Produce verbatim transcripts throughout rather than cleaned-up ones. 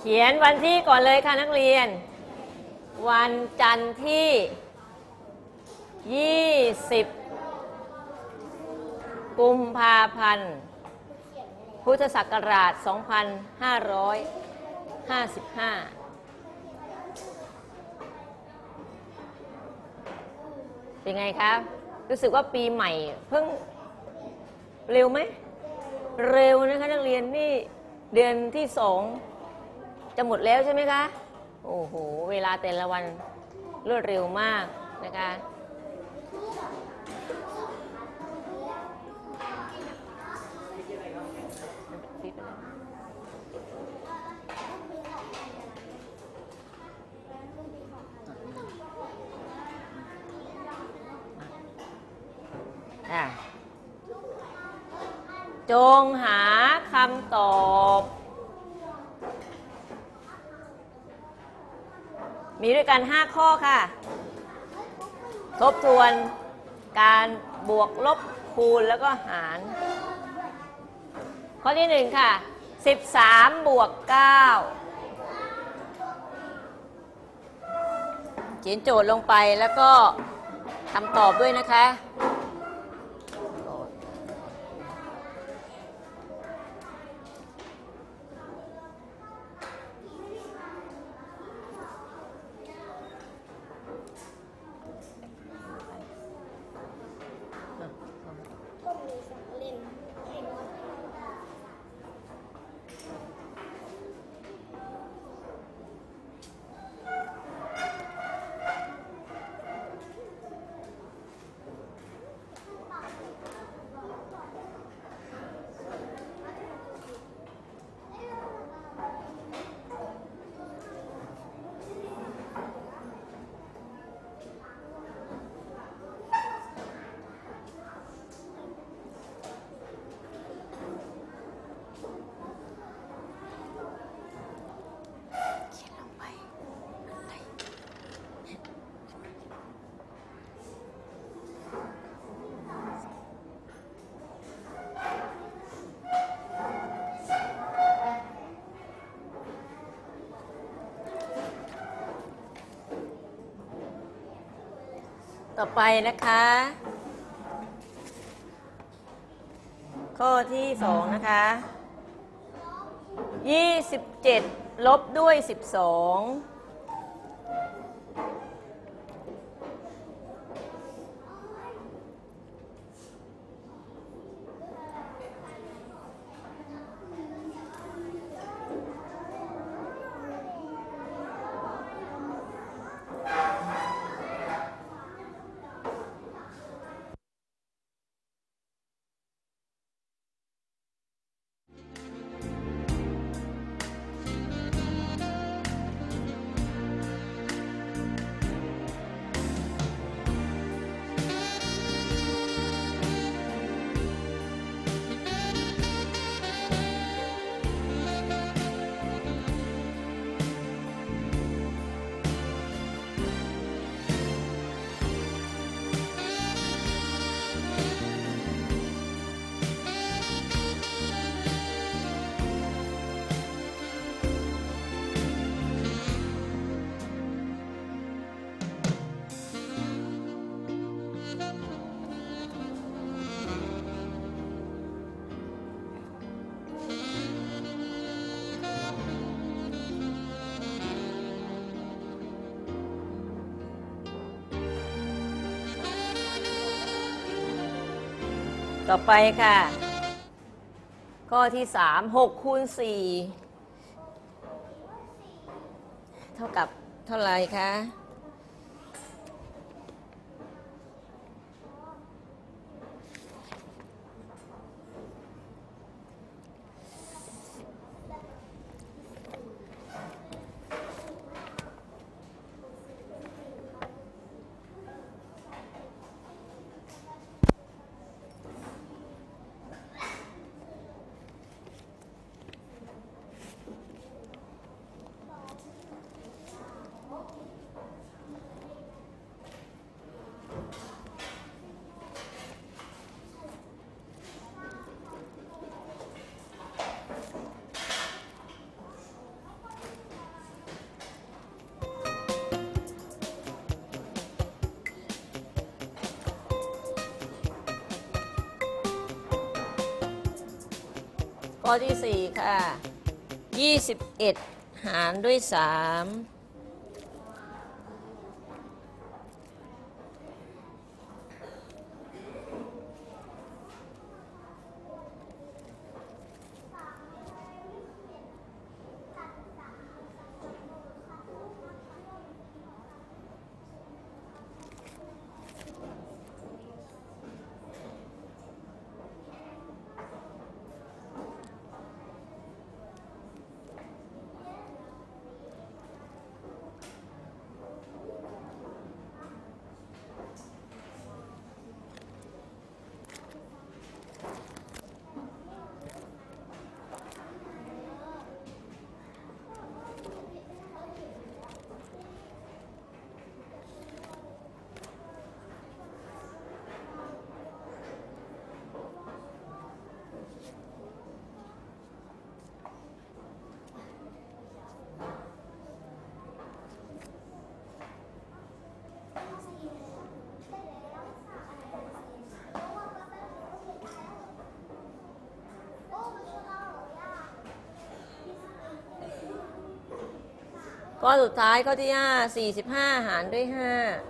ขียนวันที่ก่อนเลยค่ะนักเรียนวันจันทร์ที่ยี่สิบกุมภาพันธ์พุทธศักราชสองพันห้าร้อยห้าสิบห้าเป็นไงคะรู้สึกว่าปีใหม่เพิ่งเร็วไหมเร็วนะคะนักเรียนนี่เดือนที่สองจะหมดแล้วใช่ไหมคะโอ้โหเวลาแต่ละวันรวดเร็วมากนะคะจงหาคำตอบมีด้วยกันห้าข้อค่ะทบทวนการบวกลบคูณแล้วก็หารข้อที่หนึ่งค่ะสิบสามบวกเก้าเขียนโจทย์ลงไปแล้วก็คำตอบด้วยนะคะต่อไปนะคะข้อที่สองนะคะยี่สิบเจ็ดลบด้วยสิบสองต่อไปค่ะข้อที่สามหกคูณสี่เท่ากับเท่าไหร่คะข้อที่สี่ค่ะยี่สิบเอ็ดหารด้วยสามข้อสุดท้ายข้อที่ห้าสี่สิบห้าหารด้วยห้า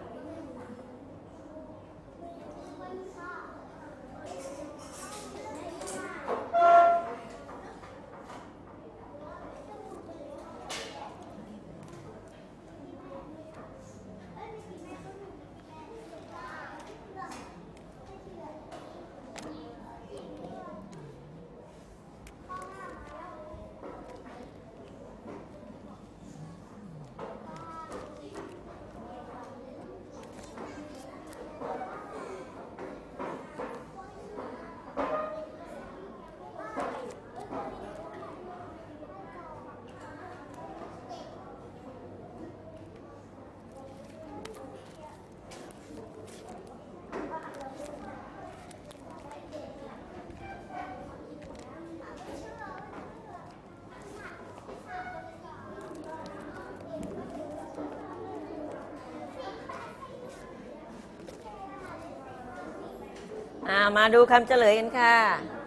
มาดูคำเฉลยกันค่ะ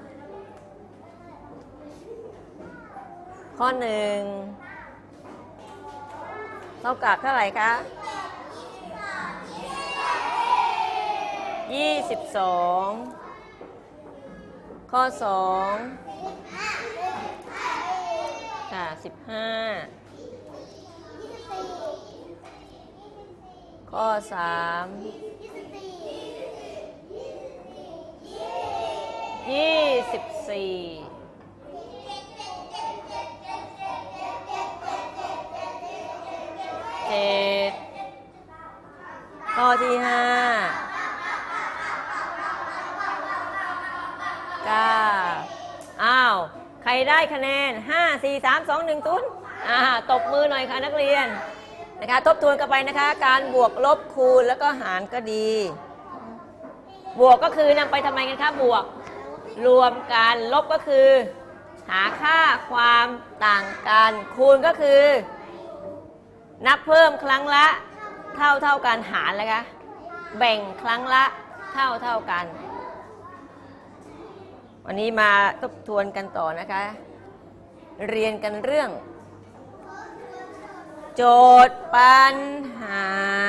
ข้อหนึ่งเท่ากับเท่าไหร่คะยี่สิบสองข้อสองค่ะสิบห้าข้อสามยี่สิบสี่เจ็ดข้อที่ห้าเก้าอ้าวใครได้คะแนนห้า สี่ สาม สอง หนึ่ง ศูนย์อ่าตบมือหน่อยค่ะนักเรียนนะคะทบทวนกันไปนะคะการบวกลบคูณแล้วก็หารก็ดีบวกก็คือนำไปทำไมกันคะบวกรวมกันลบก็คือหาค่าความต่างกันคูณก็คือนับเพิ่มครั้งละเท่าเท่ากันหารเลยคะแบ่งครั้งละเท่าเท่ากันวันนี้มาทบทวนกันต่อนะคะเรียนกันเรื่องโจทย์ปัญหา